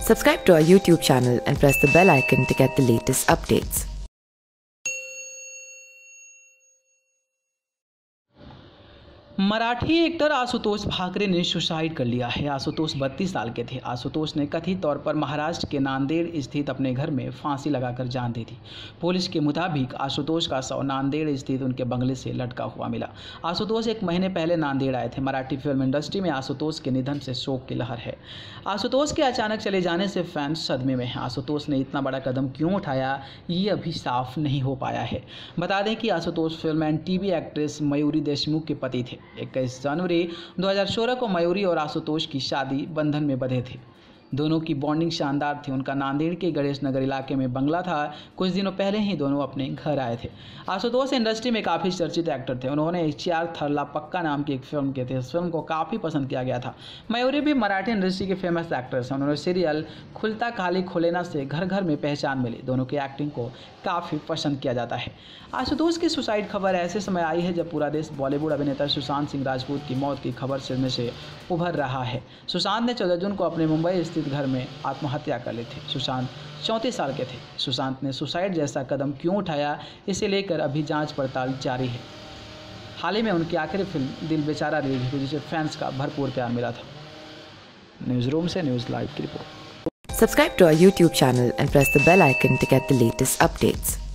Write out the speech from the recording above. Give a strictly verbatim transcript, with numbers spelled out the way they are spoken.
Subscribe to our YouTube channel and press the bell icon to get the latest updates. Marathi actor Ashutosh Bhakare ने suicide कर लिया है। आशुतोष बत्तीस साल के थे। आशुतोष ने कथित तौर पर महाराष्ट्र के नांदेड़ स्थित अपने घर में फांसी लगाकर जान दी थी। पुलिस के मुताबिक आशुतोष का शव नांदेड़ स्थित उनके बंगले से लटका हुआ मिला। आशुतोष एक महीने पहले नांदेड़ आए थे। मराठी फिल्म इंडस्ट्री में आशुतोष के निधन से शोक की लहर है। आशुतोष के अचानक चले जाने से फैंस सदमे में हैं। आशुतोष ने इतना बड़ा कदम क्यों उठाया, ये अभी साफ नहीं हो पाया है। बता दें कि Ashutosh film and TV actress Mayuri Deshmukh के पति थे। इक्कीस जनवरी दो हज़ार सोलह को मयूरी और आशुतोष की शादी बंधन में बंधे थे। दोनों की बॉन्डिंग शानदार थी। उनका नांदेड़ के गणेश नगर इलाके में बंगला था। कुछ दिनों पहले ही दोनों अपने घर आए थे। आशुतोष इंडस्ट्री में काफ़ी चर्चित एक्टर थे। उन्होंने एच आर थरला पक्का नाम की एक फिल्म की थी। इस फिल्म को काफ़ी पसंद किया गया था। मयूरी भी मराठी इंडस्ट्री के फेमस एक्टर्स हैं। उन्होंने सीरियल खुलता खाली खुलेना से घर घर में पहचान मिली। दोनों की एक्टिंग को काफ़ी पसंद किया जाता है। आशुतोष की सुसाइड खबर ऐसे समय आई है जब पूरा देश बॉलीवुड अभिनेता सुशांत सिंह राजपूत की मौत की खबर से से उभर रहा है। सुशांत ने चौदह जून को अपने मुंबई स्थित घर में आत्महत्या कर ली थी। सुशांत चौंतीस साल के थे। सुशांत ने सुसाइड जैसा कदम क्यों उठाया, इसे लेकर अभी जांच पड़ताल जारी है। हाल ही में उनकी आखिरी फिल्म दिल बेचारा रिलीज हुई, जिसे फैंस का भरपूर प्यार मिला था। न्यूज़ रूम से न्यूज़ लाइव की report. Subscribe to our YouTube channel and press the bell icon to get the latest updates.